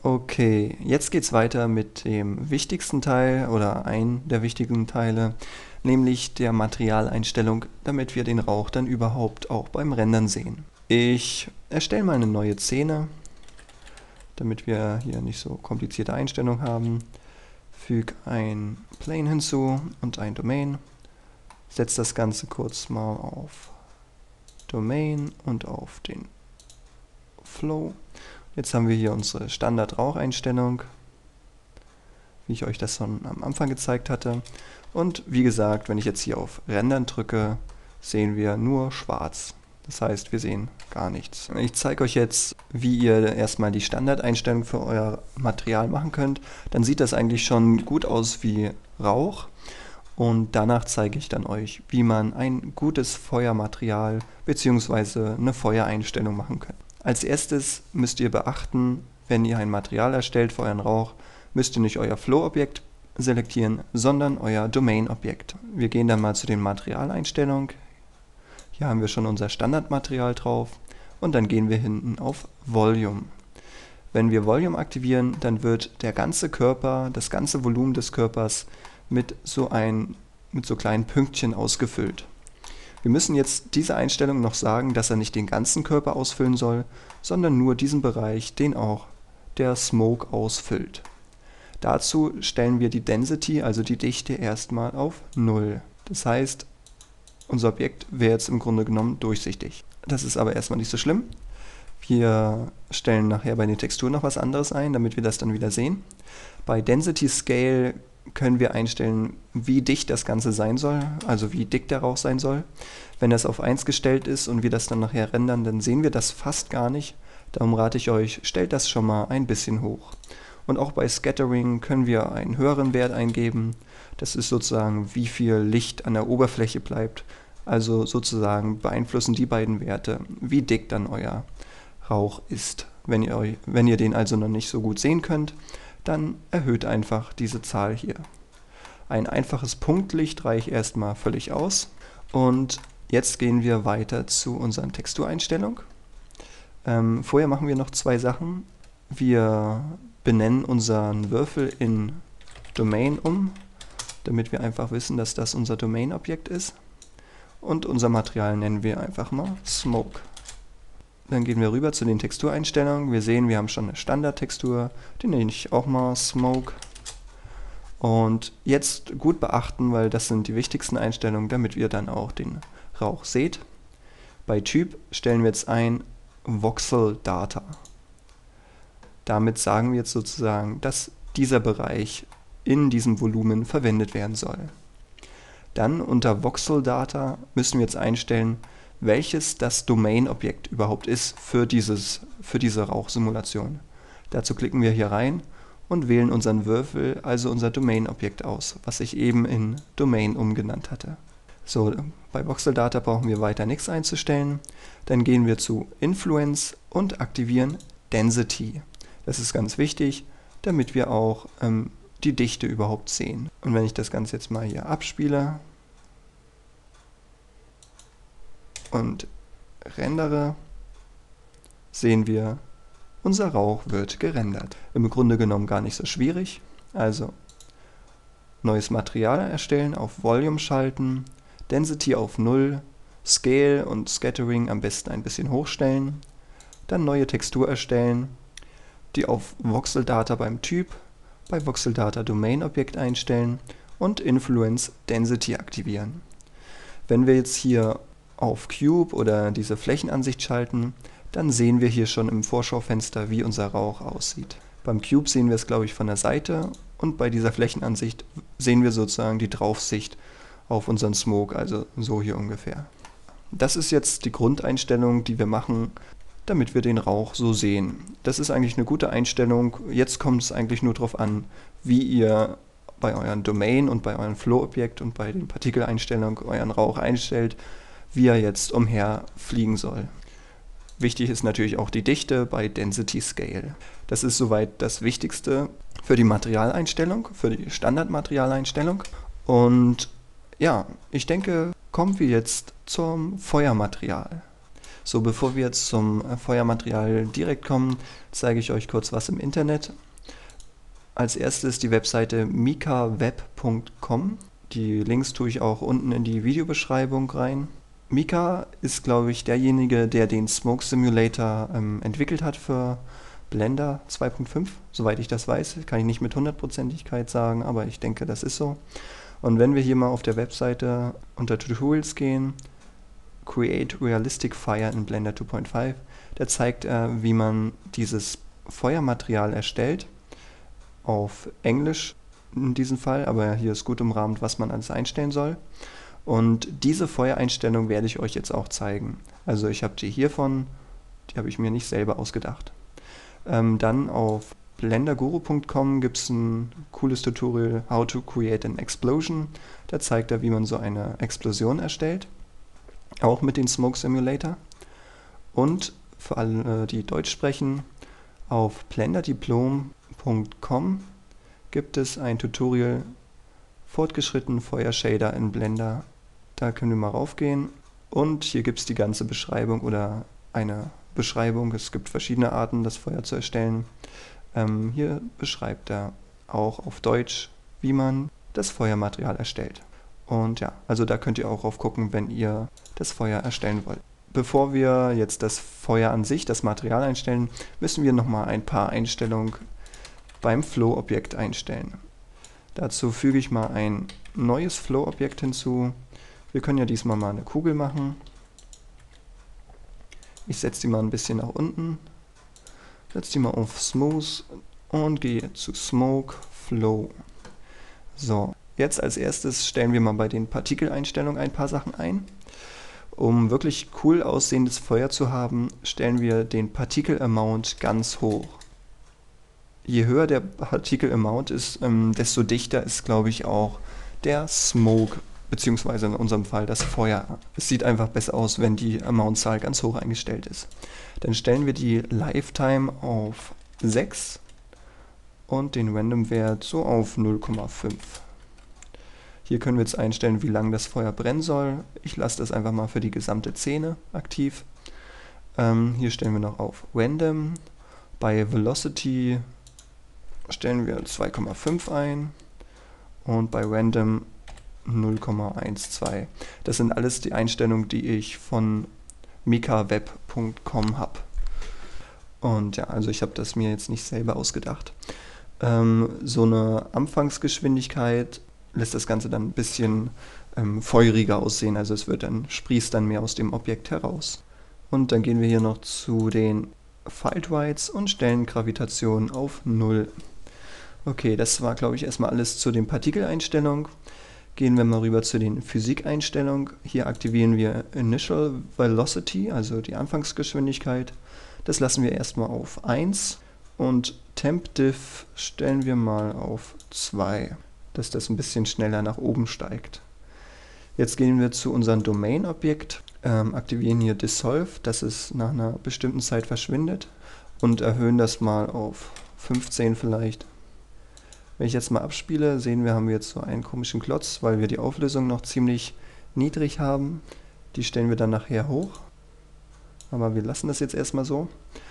Okay, jetzt geht's weiter mit dem wichtigsten Teil oder einem der wichtigen Teile, nämlich der Materialeinstellung, damit wir den Rauch dann überhaupt auch beim Rendern sehen. Ich erstelle mal eine neue Szene, damit wir hier nicht so komplizierte Einstellungen haben. Füge ein Plane hinzu und ein Domain. Setze das Ganze kurz mal auf Domain und auf den Flow. Jetzt haben wir hier unsere Standard-Raucheinstellung, wie ich euch das schon am Anfang gezeigt hatte. Und wie gesagt, wenn ich jetzt hier auf Rendern drücke, sehen wir nur schwarz. Das heißt, wir sehen gar nichts. Ich zeige euch jetzt, wie ihr erstmal die Standardeinstellung für euer Material machen könnt. Dann sieht das eigentlich schon gut aus wie Rauch. Und danach zeige ich dann euch, wie man ein gutes Feuermaterial bzw. eine Feuereinstellung machen kann. Als erstes müsst ihr beachten, wenn ihr ein Material erstellt für euren Rauch, müsst ihr nicht euer Flow-Objekt selektieren, sondern euer Domain-Objekt. Wir gehen dann mal zu den Materialeinstellungen. Hier haben wir schon unser Standardmaterial drauf und dann gehen wir hinten auf Volume. Wenn wir Volume aktivieren, dann wird der ganze Körper, das ganze Volumen des Körpers mit so kleinen Pünktchen ausgefüllt. Wir müssen jetzt diese Einstellung noch sagen, dass er nicht den ganzen Körper ausfüllen soll, sondern nur diesen Bereich, den auch der Smoke ausfüllt. Dazu stellen wir die Density, also die Dichte, erstmal auf 0. Das heißt, unser Objekt wäre jetzt im Grunde genommen durchsichtig. Das ist aber erstmal nicht so schlimm. Wir stellen nachher bei den Texturen noch was anderes ein, damit wir das dann wieder sehen. Bei Density Scale können wir einstellen, wie dicht das Ganze sein soll, also wie dick der Rauch sein soll. Wenn das auf 1 gestellt ist und wir das dann nachher rendern, dann sehen wir das fast gar nicht. Darum rate ich euch, stellt das schon mal ein bisschen hoch. Und auch bei Scattering können wir einen höheren Wert eingeben. Das ist sozusagen, wie viel Licht an der Oberfläche bleibt. Also sozusagen beeinflussen die beiden Werte, wie dick dann euer Rauch ist. Wenn ihr den also noch nicht so gut sehen könnt, dann erhöht einfach diese Zahl hier. Ein einfaches Punktlicht reicht erstmal völlig aus. Und jetzt gehen wir weiter zu unseren Textureinstellungen. Vorher machen wir noch zwei Sachen. Wir benennen unseren Würfel in Domain um, damit wir einfach wissen, dass das unser Domain-Objekt ist. Und unser Material nennen wir einfach mal Smoke. Dann gehen wir rüber zu den Textureinstellungen. Wir sehen, wir haben schon eine Standardtextur, die nenne ich auch mal Smoke. Und jetzt gut beachten, weil das sind die wichtigsten Einstellungen, damit ihr dann auch den Rauch seht. Bei Typ stellen wir jetzt ein Voxel Data. Damit sagen wir jetzt sozusagen, dass dieser Bereich in diesem Volumen verwendet werden soll. Dann unter Voxel Data müssen wir jetzt einstellen, welches das Domain-Objekt überhaupt ist für diese Rauchsimulation. Dazu klicken wir hier rein und wählen unseren Würfel, also unser Domain-Objekt aus, was ich eben in Domain umgenannt hatte. So, bei Voxel Data brauchen wir weiter nichts einzustellen. Dann gehen wir zu Influence und aktivieren Density. Das ist ganz wichtig, damit wir auch die Dichte überhaupt sehen. Und wenn ich das Ganze jetzt mal hier abspiele und rendere, sehen wir, unser Rauch wird gerendert. Im Grunde genommen gar nicht so schwierig. Also neues Material erstellen, auf Volume schalten, Density auf 0, Scale und Scattering am besten ein bisschen hochstellen, dann neue Textur erstellen, die auf Voxel Data beim Typ, bei Voxel Data Domain Objekt einstellen und Influence Density aktivieren. Wenn wir jetzt hier auf Cube oder diese Flächenansicht schalten, dann sehen wir hier schon im Vorschaufenster, wie unser Rauch aussieht. Beim Cube sehen wir es, glaube ich, von der Seite und bei dieser Flächenansicht sehen wir sozusagen die Draufsicht auf unseren Smoke, also so hier ungefähr. Das ist jetzt die Grundeinstellung, die wir machen, damit wir den Rauch so sehen. Das ist eigentlich eine gute Einstellung. Jetzt kommt es eigentlich nur darauf an, wie ihr bei euren Domain und bei eurem Flow-Objekt und bei den Partikeleinstellungen euren Rauch einstellt, wie er jetzt umherfliegen soll. Wichtig ist natürlich auch die Dichte bei Density Scale. Das ist soweit das Wichtigste für die Materialeinstellung, für die Standardmaterialeinstellung. Und ja, ich denke, kommen wir jetzt zum Feuermaterial. So, bevor wir jetzt zum Feuermaterial direkt kommen, zeige ich euch kurz was im Internet. Als erstes die Webseite mikaweb.com. Die Links tue ich auch unten in die Videobeschreibung rein. Mika ist, glaube ich, derjenige, der den Smoke Simulator entwickelt hat für Blender 2.5. Soweit ich das weiß, kann ich nicht mit Hundertprozentigkeit sagen, aber ich denke, das ist so. Und wenn wir hier mal auf der Webseite unter Tutorials gehen, Create Realistic Fire in Blender 2.5, da zeigt er, wie man dieses Feuermaterial erstellt, auf Englisch in diesem Fall, aber hier ist gut umrahmt, was man alles einstellen soll. Und diese Feuereinstellung werde ich euch jetzt auch zeigen. Also ich habe die hiervon, die habe ich mir nicht selber ausgedacht. Dann auf blenderguru.com gibt es ein cooles Tutorial, How to Create an Explosion. Da zeigt er, wie man so eine Explosion erstellt. Auch mit dem Smoke Simulator. Und für alle, die Deutsch sprechen, auf blenderdiplom.com gibt es ein Tutorial Fortgeschritten Feuershader in Blender. Da können wir mal raufgehen. Und hier gibt es die ganze Beschreibung oder eine Beschreibung. Es gibt verschiedene Arten, das Feuer zu erstellen. Hier beschreibt er auch auf Deutsch, wie man das Feuermaterial erstellt. Und ja, also da könnt ihr auch drauf gucken, wenn ihr das Feuer erstellen wollt. Bevor wir jetzt das Feuer an sich, das Material einstellen, müssen wir nochmal ein paar Einstellungen beim Flow-Objekt einstellen. Dazu füge ich mal ein neues Flow-Objekt hinzu. Wir können ja diesmal mal eine Kugel machen. Ich setze die mal ein bisschen nach unten, setze die mal auf Smooth und gehe zu Smoke Flow. So, jetzt als erstes stellen wir mal bei den Partikeleinstellungen ein paar Sachen ein. Um wirklich cool aussehendes Feuer zu haben, stellen wir den Particle Amount ganz hoch. Je höher der Particle Amount ist, desto dichter ist, glaube ich, auch der Smoke, beziehungsweise in unserem Fall das Feuer. Es sieht einfach besser aus, wenn die Amount-Zahl ganz hoch eingestellt ist. Dann stellen wir die Lifetime auf 6 und den Random-Wert so auf 0,5. Hier können wir jetzt einstellen, wie lange das Feuer brennen soll. Ich lasse das einfach mal für die gesamte Szene aktiv. Hier stellen wir noch auf Random. Bei Velocity stellen wir 2,5 ein und bei Random 0,12. Das sind alles die Einstellungen, die ich von mikaweb.com habe. Und ja, also ich habe das mir jetzt nicht selber ausgedacht. So eine Anfangsgeschwindigkeit lässt das Ganze dann ein bisschen feuriger aussehen, also es wird dann, sprießt dann mehr aus dem Objekt heraus. Und dann gehen wir hier noch zu den Field Rights und stellen Gravitation auf 0. Okay, das war, glaube ich, erstmal alles zu den Partikeleinstellungen. Gehen wir mal rüber zu den Physikeinstellungen. Hier aktivieren wir Initial Velocity, also die Anfangsgeschwindigkeit. Das lassen wir erstmal auf 1 und Temp Diff stellen wir mal auf 2, dass das ein bisschen schneller nach oben steigt. Jetzt gehen wir zu unserem Domain-Objekt, aktivieren hier Dissolve, dass es nach einer bestimmten Zeit verschwindet und erhöhen das mal auf 15 vielleicht. Wenn ich jetzt mal abspiele, sehen wir, haben wir jetzt so einen komischen Klotz, weil wir die Auflösung noch ziemlich niedrig haben. Die stellen wir dann nachher hoch. Aber wir lassen das jetzt erstmal so.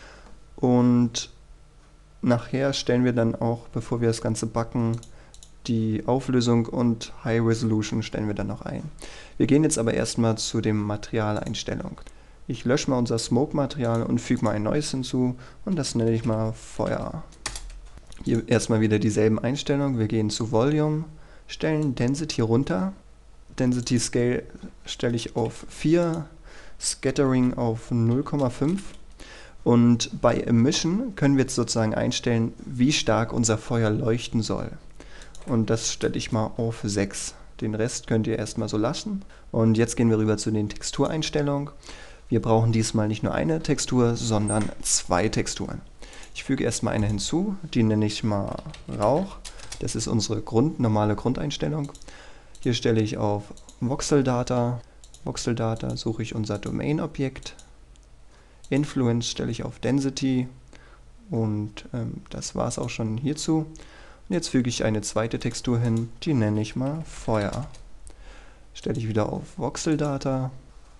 Und nachher stellen wir dann auch, bevor wir das Ganze backen, die Auflösung und High Resolution stellen wir dann noch ein. Wir gehen jetzt aber erstmal zu dem Materialeinstellung. Ich lösche mal unser Smoke-Material und füge mal ein neues hinzu und das nenne ich mal Feuer. Hier erstmal wieder dieselben Einstellungen. Wir gehen zu Volume, stellen Density runter. Density Scale stelle ich auf 4, Scattering auf 0,5. Und bei Emission können wir jetzt sozusagen einstellen, wie stark unser Feuer leuchten soll. Und das stelle ich mal auf 6. Den Rest könnt ihr erstmal so lassen. Und jetzt gehen wir rüber zu den Textureinstellungen. Wir brauchen diesmal nicht nur eine Textur, sondern 2 Texturen. Ich füge erstmal eine hinzu, die nenne ich mal Rauch. Das ist unsere normale Grundeinstellung. Hier stelle ich auf Voxel Data. Voxel Data suche ich unser Domain-Objekt. Influence stelle ich auf Density. Und das war es auch schon hierzu. Und jetzt füge ich eine zweite Textur hin, die nenne ich mal Feuer. Stelle ich wieder auf Voxel Data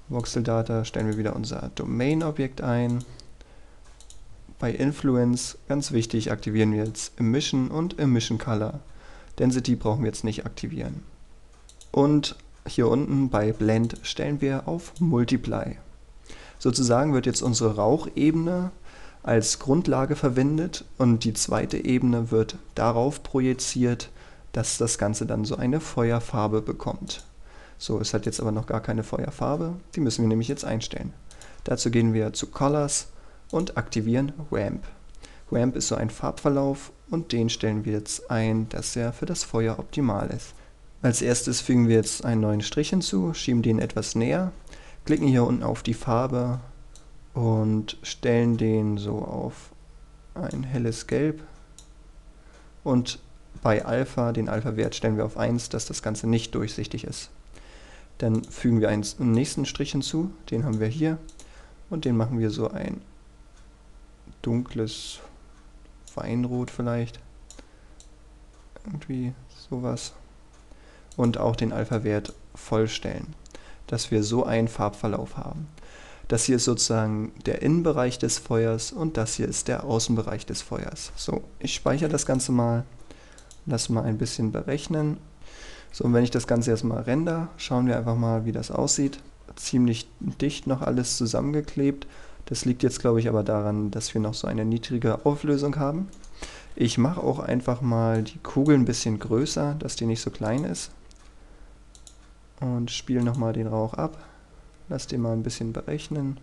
Voxel Data stellen wir wieder unser Domain-Objekt ein. Bei Influence, ganz wichtig, aktivieren wir jetzt Emission und Emission Color. Density brauchen wir jetzt nicht aktivieren. Und hier unten bei Blend stellen wir auf Multiply. Sozusagen wird jetzt unsere Rauchebene als Grundlage verwendet und die zweite Ebene wird darauf projiziert, dass das Ganze dann so eine Feuerfarbe bekommt. So, es hat jetzt aber noch gar keine Feuerfarbe, die müssen wir nämlich jetzt einstellen. Dazu gehen wir zu Colors und aktivieren Ramp. Ramp ist so ein Farbverlauf und den stellen wir jetzt ein, dass er für das Feuer optimal ist. Als erstes fügen wir jetzt einen neuen Strich hinzu, schieben den etwas näher, klicken hier unten auf die Farbe und stellen den so auf ein helles Gelb und bei Alpha, den Alpha-Wert stellen wir auf 1, dass das Ganze nicht durchsichtig ist. Dann fügen wir einen nächsten Strich hinzu, den haben wir hier und den machen wir so ein dunkles Weinrot vielleicht, irgendwie sowas. Und auch den Alpha-Wert vollstellen, dass wir so einen Farbverlauf haben. Das hier ist sozusagen der Innenbereich des Feuers und das hier ist der Außenbereich des Feuers. So, ich speichere das Ganze mal, lass mal ein bisschen berechnen. So, und wenn ich das Ganze erstmal render, schauen wir einfach mal, wie das aussieht. Ziemlich dicht noch alles zusammengeklebt. Das liegt jetzt, glaube ich, aber daran, dass wir noch so eine niedrige Auflösung haben. Ich mache auch einfach mal die Kugel ein bisschen größer, dass die nicht so klein ist. Und spiele nochmal den Rauch ab. Lass den mal ein bisschen berechnen.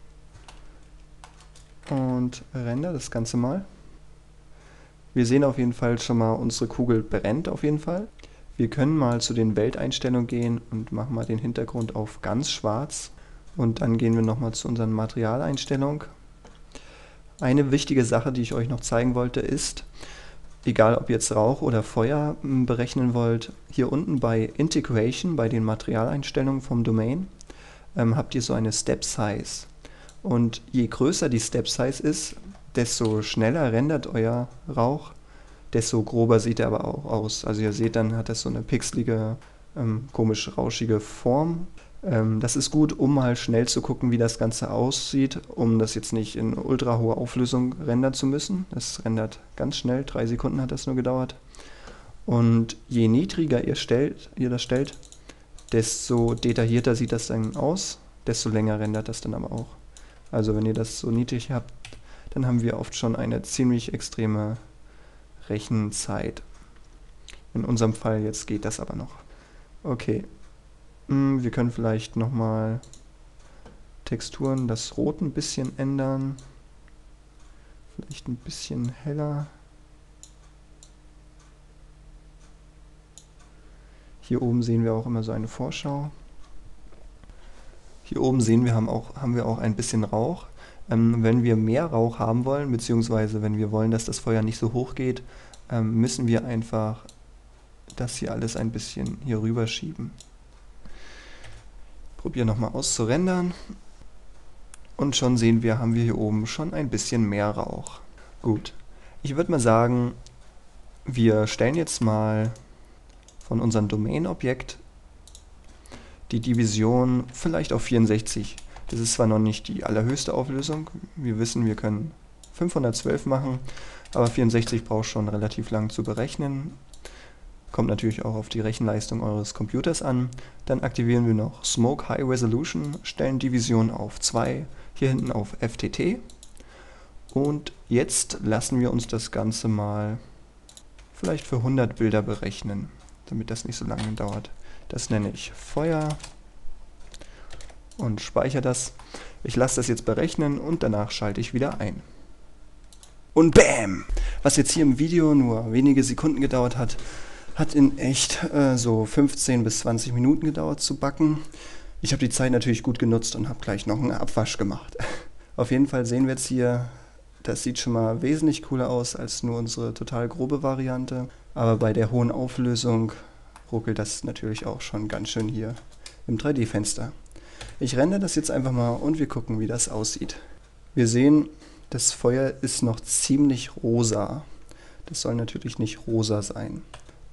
Und render das Ganze mal. Wir sehen auf jeden Fall schon mal, unsere Kugel brennt auf jeden Fall. Wir können mal zu den Welteinstellungen gehen und machen mal den Hintergrund auf ganz schwarz. Und dann gehen wir nochmal zu unseren Materialeinstellungen. Eine wichtige Sache, die ich euch noch zeigen wollte, ist, egal ob ihr jetzt Rauch oder Feuer berechnen wollt, hier unten bei Integration, bei den Materialeinstellungen vom Domain, habt ihr so eine Step Size. Und je größer die Step Size ist, desto schneller rendert euer Rauch, desto grober sieht er aber auch aus. Also ihr seht, dann hat das so eine pixelige, komisch rauschige Form. Das ist gut, um mal schnell zu gucken, wie das Ganze aussieht, um das jetzt nicht in ultra hoher Auflösung rendern zu müssen. Das rendert ganz schnell, 3 Sekunden hat das nur gedauert. Und je niedriger ihr das stellt, desto detaillierter sieht das dann aus, desto länger rendert das dann aber auch. Also wenn ihr das so niedrig habt, dann haben wir oft schon eine ziemlich extreme Rechenzeit. In unserem Fall jetzt geht das aber noch. Okay. Wir können vielleicht nochmal Texturen, das Rot ein bisschen ändern. Vielleicht ein bisschen heller. Hier oben sehen wir auch immer so eine Vorschau. Hier oben sehen wir, haben wir auch ein bisschen Rauch. Wenn wir mehr Rauch haben wollen, beziehungsweise wenn wir wollen, dass das Feuer nicht so hoch geht, müssen wir einfach das hier alles ein bisschen hier rüber schieben. Probieren nochmal auszurendern. Und schon sehen wir, haben wir hier oben schon ein bisschen mehr Rauch. Gut, ich würde mal sagen, wir stellen jetzt mal von unserem Domain-Objekt die Division vielleicht auf 64. Das ist zwar noch nicht die allerhöchste Auflösung, wir wissen, wir können 512 machen, aber 64 braucht schon relativ lang zu berechnen. Kommt natürlich auch auf die Rechenleistung eures Computers an. Dann aktivieren wir noch Smoke High Resolution, stellen Division auf 2, hier hinten auf FTT. Und jetzt lassen wir uns das Ganze mal vielleicht für 100 Bilder berechnen, damit das nicht so lange dauert. Das nenne ich Feuer und speichere das. Ich lasse das jetzt berechnen und danach schalte ich wieder ein. Und BAM! Was jetzt hier im Video nur wenige Sekunden gedauert hat, hat in echt so 15 bis 20 Minuten gedauert zu backen. Ich habe die Zeit natürlich gut genutzt und habe gleich noch einen Abwasch gemacht. Auf jeden Fall sehen wir jetzt hier, das sieht schon mal wesentlich cooler aus als nur unsere total grobe Variante. Aber bei der hohen Auflösung ruckelt das natürlich auch schon ganz schön hier im 3D-Fenster. Ich rendere das jetzt einfach mal und wir gucken, wie das aussieht. Wir sehen, das Feuer ist noch ziemlich rosa. Das soll natürlich nicht rosa sein.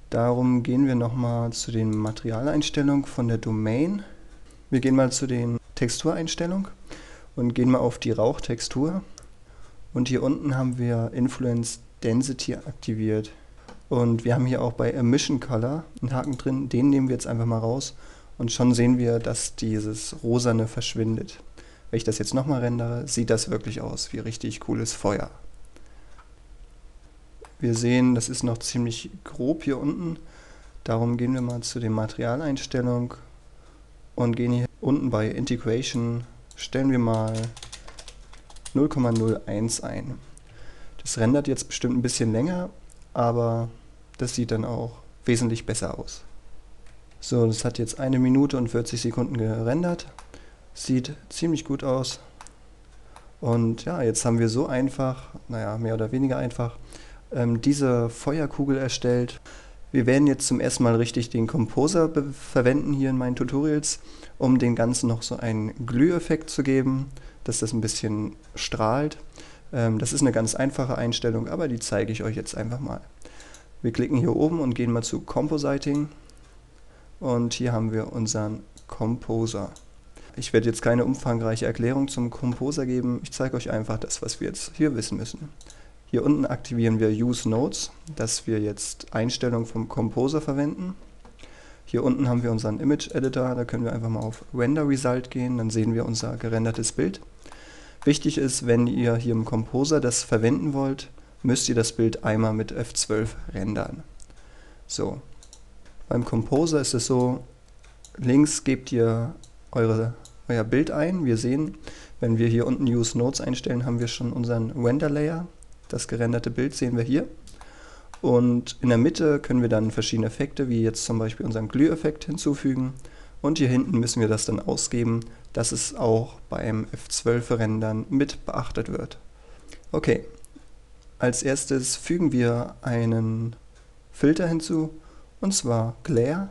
Darum gehen wir nochmal zu den Materialeinstellungen von der Domain. Wir gehen mal zu den Textureinstellung und gehen mal auf die Rauchtextur. Und hier unten haben wir Influence Density aktiviert. Und wir haben hier auch bei Emission Color einen Haken drin, den nehmen wir jetzt einfach mal raus. Und schon sehen wir, dass dieses Rosane verschwindet. Wenn ich das jetzt nochmal rendere, sieht das wirklich aus wie richtig cooles Feuer. Wir sehen, das ist noch ziemlich grob hier unten. Darum gehen wir mal zu den Materialeinstellungen und gehen hier unten bei Integration, stellen wir mal 0,01 ein. Das rendert jetzt bestimmt ein bisschen länger, aber das sieht dann auch wesentlich besser aus. So, das hat jetzt 1 Minute und 40 Sekunden gerendert. Sieht ziemlich gut aus. Und ja, jetzt haben wir so einfach, naja, mehr oder weniger einfach, diese Feuerkugel erstellt. Wir werden jetzt zum ersten Mal richtig den Composer verwenden hier in meinen Tutorials, um dem Ganzen noch so einen Glüheffekt zu geben, dass das ein bisschen strahlt. Das ist eine ganz einfache Einstellung, aber die zeige ich euch jetzt einfach mal. Wir klicken hier oben und gehen mal zu Compositing und hier haben wir unseren Composer. Ich werde jetzt keine umfangreiche Erklärung zum Composer geben, ich zeige euch einfach das, was wir jetzt hier wissen müssen. Hier unten aktivieren wir Use Nodes, dass wir jetzt Einstellungen vom Composer verwenden. Hier unten haben wir unseren Image Editor, da können wir einfach mal auf Render Result gehen, dann sehen wir unser gerendertes Bild. Wichtig ist, wenn ihr hier im Composer das verwenden wollt, müsst ihr das Bild einmal mit F12 rendern. So, beim Composer ist es so, links gebt ihr euer Bild ein. Wir sehen, wenn wir hier unten Use Nodes einstellen, haben wir schon unseren Render Layer. Das gerenderte Bild sehen wir hier. Und in der Mitte können wir dann verschiedene Effekte, wie jetzt zum Beispiel unseren Glüheffekt hinzufügen. Und hier hinten müssen wir das dann ausgeben, dass es auch beim F12-Rendern mit beachtet wird. Okay, als erstes fügen wir einen Filter hinzu, und zwar Glare.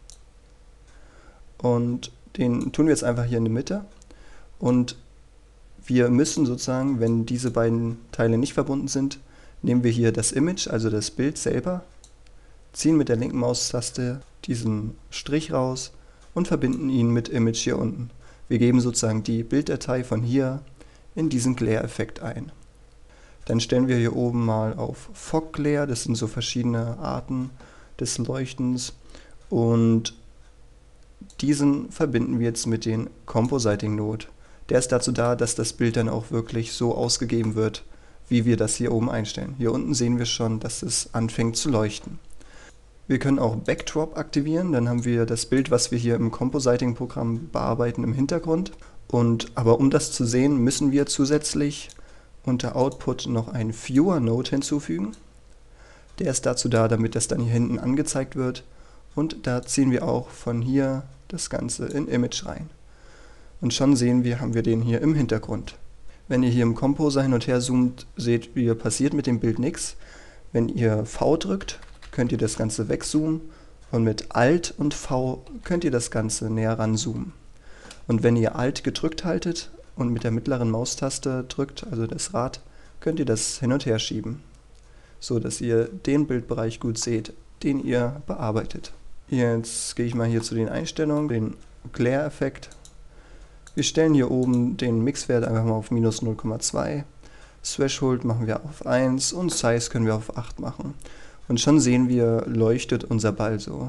Und den tun wir jetzt einfach hier in die Mitte. Und wir müssen sozusagen, wenn diese beiden Teile nicht verbunden sind, nehmen wir hier das Image, also das Bild selber, ziehen mit der linken Maustaste diesen Strich raus und verbinden ihn mit Image hier unten. Wir geben sozusagen die Bilddatei von hier in diesen Glare-Effekt ein. Dann stellen wir hier oben mal auf Fog Glare, das sind so verschiedene Arten des Leuchtens, und diesen verbinden wir jetzt mit den Compositing Node. Der ist dazu da, dass das Bild dann auch wirklich so ausgegeben wird, wie wir das hier oben einstellen. Hier unten sehen wir schon, dass es anfängt zu leuchten. Wir können auch Backdrop aktivieren, dann haben wir das Bild, was wir hier im Compositing-Programm bearbeiten, im Hintergrund. Aber um das zu sehen, müssen wir zusätzlich unter Output noch einen Viewer-Node hinzufügen. Der ist dazu da, damit das dann hier hinten angezeigt wird. Und da ziehen wir auch von hier das Ganze in Image rein. Und schon sehen wir, haben wir den hier im Hintergrund. Wenn ihr hier im Composer hin und her zoomt, seht ihr, passiert mit dem Bild nichts. Wenn ihr V drückt, könnt ihr das Ganze wegzoomen und mit Alt und V könnt ihr das Ganze näher ranzoomen. Und wenn ihr Alt gedrückt haltet und mit der mittleren Maustaste drückt, also das Rad, könnt ihr das hin und her schieben, so dass ihr den Bildbereich gut seht, den ihr bearbeitet. Jetzt gehe ich mal hier zu den Einstellungen, den Glare-Effekt. Wir stellen hier oben den Mixwert einfach mal auf minus 0,2, Threshold machen wir auf 1 und Size können wir auf 8 machen. Und schon sehen wir, leuchtet unser Ball so.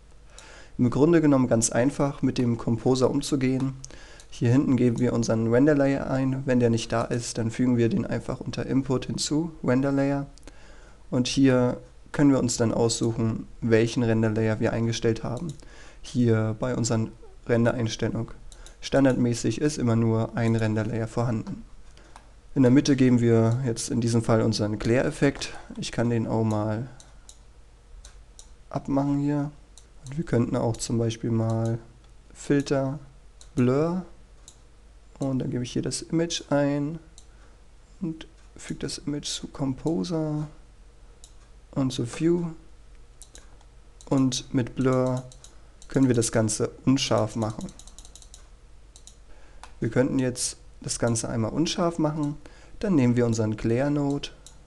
Im Grunde genommen ganz einfach mit dem Composer umzugehen. Hier hinten geben wir unseren Render Layer ein. Wenn der nicht da ist, dann fügen wir den einfach unter Input hinzu, Render Layer. Und hier können wir uns dann aussuchen, welchen Render Layer wir eingestellt haben. Hier bei unseren Render-Einstellungen. Standardmäßig ist immer nur ein Render Layer vorhanden. In der Mitte geben wir jetzt in diesem Fall unseren Glare-Effekt. Ich kann den auch mal abmachen hier. Und wir könnten auch zum Beispiel mal Filter, Blur, und dann gebe ich hier das Image ein und füge das Image zu Composer und zu View, und mit Blur können wir das Ganze unscharf machen. Wir könnten jetzt das Ganze einmal unscharf machen, dann nehmen wir unseren Glare Node,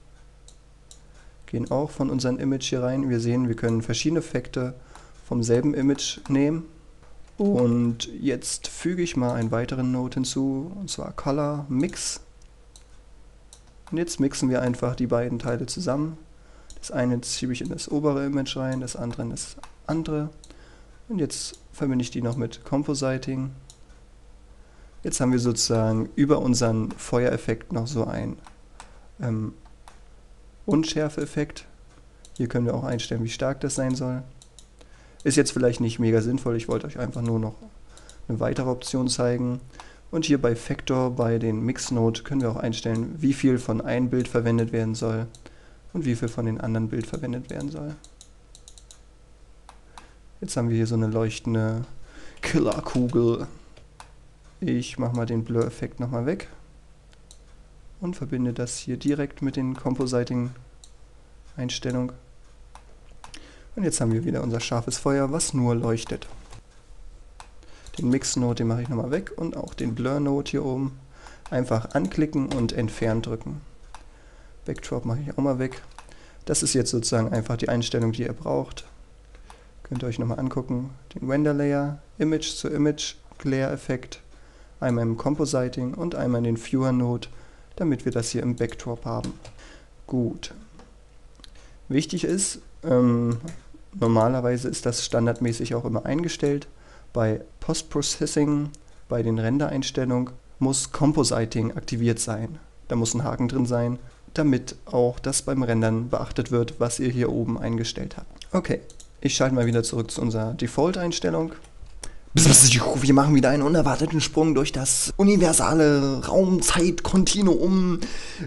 gehen auch von unserem Image hier rein. Wir sehen, wir können verschiedene Effekte vom selben Image nehmen Und jetzt füge ich mal einen weiteren Node hinzu, und zwar Color Mix. Und jetzt mixen wir einfach die beiden Teile zusammen. Das eine schiebe ich in das obere Image rein, das andere in das andere. Und jetzt verbinde ich die noch mit Compositing. Jetzt haben wir sozusagen über unseren Feuereffekt noch so einen Unschärfe-Effekt. Hier können wir auch einstellen, wie stark das sein soll. Ist jetzt vielleicht nicht mega sinnvoll, ich wollte euch einfach nur noch eine weitere Option zeigen. Und hier bei Vector, bei den Mix-Node, können wir auch einstellen, wie viel von einem Bild verwendet werden soll und wie viel von den anderen Bild verwendet werden soll. Jetzt haben wir hier so eine leuchtende Killerkugel. Ich mache mal den Blur-Effekt nochmal weg und verbinde das hier direkt mit den Compositing-Einstellungen. Und jetzt haben wir wieder unser scharfes Feuer, was nur leuchtet. Den Mix-Node, den mache ich nochmal weg und auch den Blur-Node hier oben. Einfach anklicken und entfernen drücken. Backdrop mache ich auch mal weg. Das ist jetzt sozusagen einfach die Einstellung, die ihr braucht. Könnt ihr euch nochmal angucken. Den Render Layer, Image zu Image, Glare-Effekt, einmal im Compositing und einmal in den Viewer-Node, damit wir das hier im Backdrop haben. Gut. Wichtig ist, normalerweise ist das standardmäßig auch immer eingestellt. Bei Post-Processing, bei den Render-Einstellungen, muss Compositing aktiviert sein. Da muss ein Haken drin sein, damit auch das beim Rendern beachtet wird, was ihr hier oben eingestellt habt. Okay, ich schalte mal wieder zurück zu unserer Default-Einstellung. Wir machen wieder einen unerwarteten Sprung durch das universale Raum-Zeit-Kontinuum.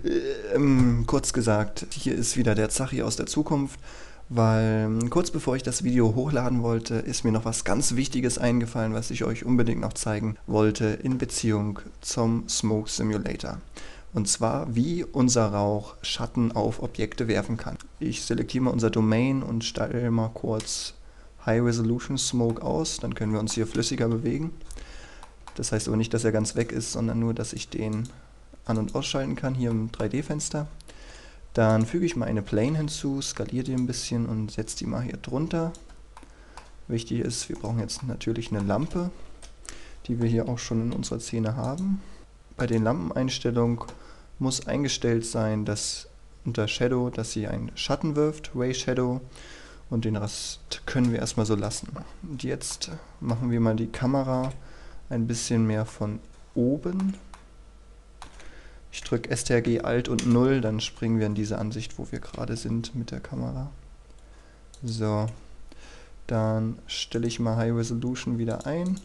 Kurz gesagt, hier ist wieder der Zachi aus der Zukunft. Weil kurz bevor ich das Video hochladen wollte, ist mir noch was ganz Wichtiges eingefallen, was ich euch unbedingt noch zeigen wollte in Beziehung zum Smoke Simulator. Und zwar, wie unser Rauch Schatten auf Objekte werfen kann. Ich selektiere mal unser Domain und stelle mal kurz High Resolution Smoke aus, dann können wir uns hier flüssiger bewegen. Das heißt aber nicht, dass er ganz weg ist, sondern nur, dass ich den an- und ausschalten kann, hier im 3D-Fenster. Dann füge ich mal eine Plane hinzu, skaliere die ein bisschen und setze die mal hier drunter. Wichtig ist, wir brauchen jetzt natürlich eine Lampe, die wir hier auch schon in unserer Szene haben. Bei den Lampeneinstellungen muss eingestellt sein, dass unter Shadow, dass sie einen Schatten wirft, Ray Shadow, und den Rest können wir erstmal so lassen. Und jetzt machen wir mal die Kamera ein bisschen mehr von oben. Ich drücke STRG Alt und 0, dann springen wir in diese Ansicht, wo wir gerade sind mit der Kamera. So, dann stelle ich mal High Resolution wieder ein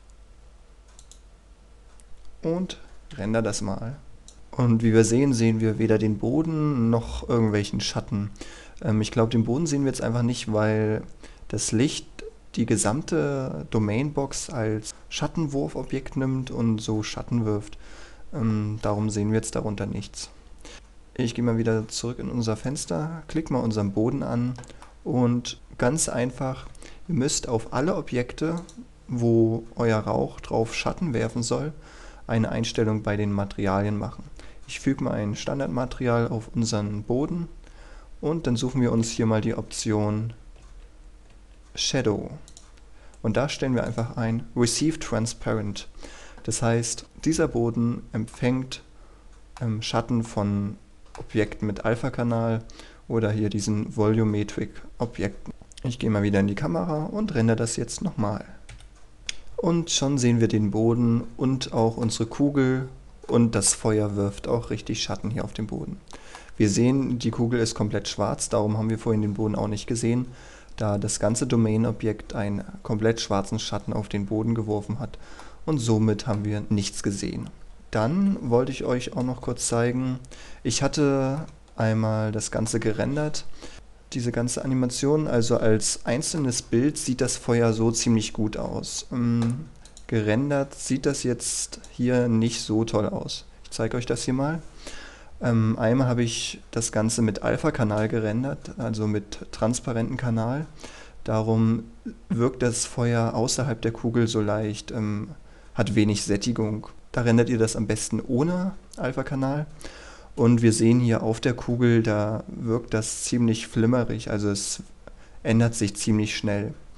und render das mal. Und wie wir sehen, sehen wir weder den Boden noch irgendwelchen Schatten. Ich glaube, den Boden sehen wir jetzt einfach nicht, weil das Licht die gesamte Domainbox als Schattenwurfobjekt nimmt und so Schatten wirft. Darum sehen wir jetzt darunter nichts. Ich gehe mal wieder zurück in unser Fenster, klicke mal unseren Boden an und ganz einfach, ihr müsst auf alle Objekte, wo euer Rauch drauf Schatten werfen soll, eine Einstellung bei den Materialien machen. Ich füge mal ein Standardmaterial auf unseren Boden und dann suchen wir uns hier mal die Option Shadow. Und da stellen wir einfach ein Receive Transparent. Das heißt, dieser Boden empfängt Schatten von Objekten mit Alpha-Kanal oder hier diesen Volumetric-Objekten. Ich gehe mal wieder in die Kamera und rendere das jetzt nochmal. Und schon sehen wir den Boden und auch unsere Kugel und das Feuer wirft auch richtig Schatten hier auf dem Boden. Wir sehen, die Kugel ist komplett schwarz, darum haben wir vorhin den Boden auch nicht gesehen, da das ganze Domain-Objekt einen komplett schwarzen Schatten auf den Boden geworfen hat. Und somit haben wir nichts gesehen. Dann wollte ich euch auch noch kurz zeigen, ich hatte einmal das Ganze gerendert, diese ganze Animation, also als einzelnes Bild sieht das Feuer so ziemlich gut aus. Gerendert sieht das jetzt hier nicht so toll aus. Ich zeige euch das hier mal. Einmal habe ich das Ganze mit Alpha-Kanal gerendert, also mit transparentem Kanal. Darum wirkt das Feuer außerhalb der Kugel so leicht, hat wenig Sättigung. Da rendert ihr das am besten ohne Alpha-Kanal. Und wir sehen hier auf der Kugel, da wirkt das ziemlich flimmerig, also es ändert sich ziemlich schnell.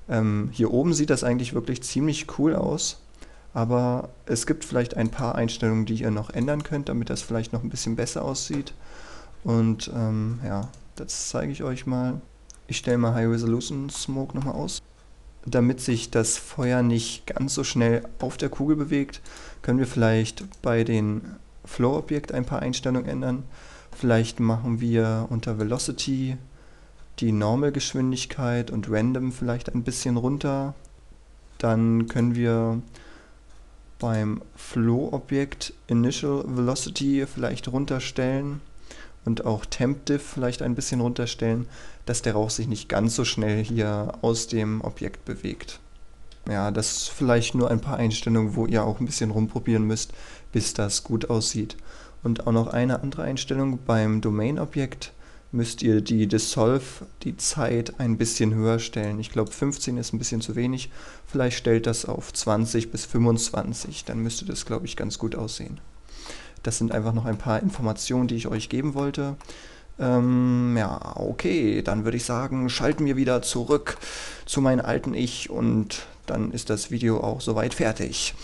Hier oben sieht das eigentlich wirklich ziemlich cool aus, aber es gibt vielleicht ein paar Einstellungen, die ihr noch ändern könnt, damit das vielleicht noch ein bisschen besser aussieht. Und ja, das zeige ich euch mal. Ich stelle mal High Resolution Smoke nochmal aus. Damit sich das Feuer nicht ganz so schnell auf der Kugel bewegt, können wir vielleicht bei den Flow-Objekt ein paar Einstellungen ändern. Vielleicht machen wir unter Velocity die Normal-Geschwindigkeit und Random vielleicht ein bisschen runter. Dann können wir beim Flow-Objekt Initial Velocity vielleicht runterstellen und auch Temp Diff vielleicht ein bisschen runterstellen, dass der Rauch sich nicht ganz so schnell hier aus dem Objekt bewegt. Ja, das ist vielleicht nur ein paar Einstellungen, wo ihr auch ein bisschen rumprobieren müsst, bis das gut aussieht. Und auch noch eine andere Einstellung: beim Domain-Objekt müsst ihr die Dissolve, die Zeit, ein bisschen höher stellen. Ich glaube 15 ist ein bisschen zu wenig, vielleicht stellt das auf 20 bis 25, dann müsste das, glaube ich, ganz gut aussehen. Das sind einfach noch ein paar Informationen, die ich euch geben wollte. Ja, okay, dann würde ich sagen, schalten wir wieder zurück zu meinem alten Ich und dann ist das Video auch soweit fertig.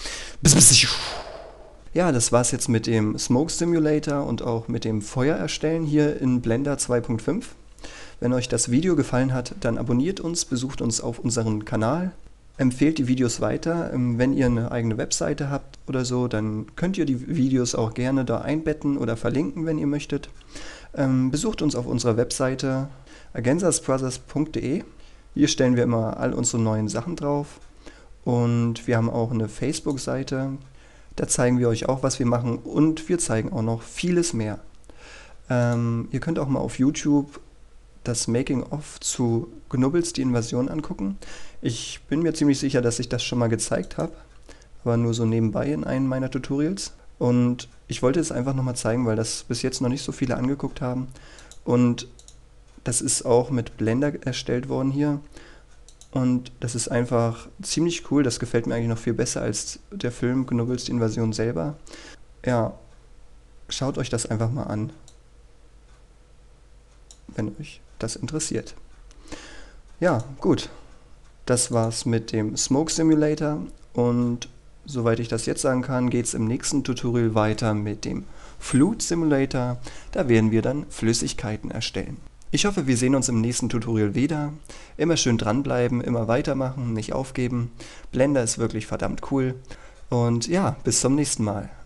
Ja, das war's jetzt mit dem Smoke Simulator und auch mit dem Feuer erstellen hier in Blender 2.5. Wenn euch das Video gefallen hat, dann abonniert uns, besucht uns auf unserem Kanal. Empfehlt die Videos weiter. Wenn ihr eine eigene Webseite habt oder so, dann könnt ihr die Videos auch gerne da einbetten oder verlinken, wenn ihr möchtet. Besucht uns auf unserer Webseite agensasbrothers.de. Hier stellen wir immer all unsere neuen Sachen drauf. Und wir haben auch eine Facebook-Seite. Da zeigen wir euch auch, was wir machen. Und wir zeigen auch noch vieles mehr. Ihr könnt auch mal auf YouTube das Making-of zu Gnubbels, die Invasion, angucken. Ich bin mir ziemlich sicher, dass ich das schon mal gezeigt habe, aber nur so nebenbei in einem meiner Tutorials. Und ich wollte es einfach nochmal zeigen, weil das bis jetzt noch nicht so viele angeguckt haben. Und das ist auch mit Blender erstellt worden hier. Und das ist einfach ziemlich cool. Das gefällt mir eigentlich noch viel besser als der Film Gnubbels, die Invasion selber. Ja, schaut euch das einfach mal an, wenn euch das interessiert. Ja, gut. Das war's mit dem Smoke Simulator und soweit ich das jetzt sagen kann, geht es im nächsten Tutorial weiter mit dem Fluid Simulator. Da werden wir dann Flüssigkeiten erstellen. Ich hoffe, wir sehen uns im nächsten Tutorial wieder. Immer schön dranbleiben, immer weitermachen, nicht aufgeben. Blender ist wirklich verdammt cool. Und ja, bis zum nächsten Mal.